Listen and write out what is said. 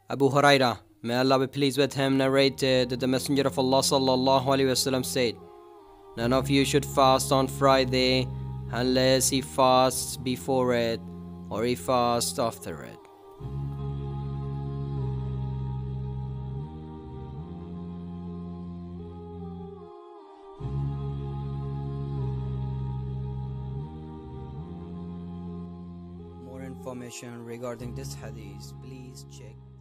Abu Huraira, may Allah be pleased with him, narrated that the Messenger of Allah sallallahu alaihi wasallam said, "None of you should fast on Friday unless he fasts before it or he fasts after it." More information regarding this hadith, please check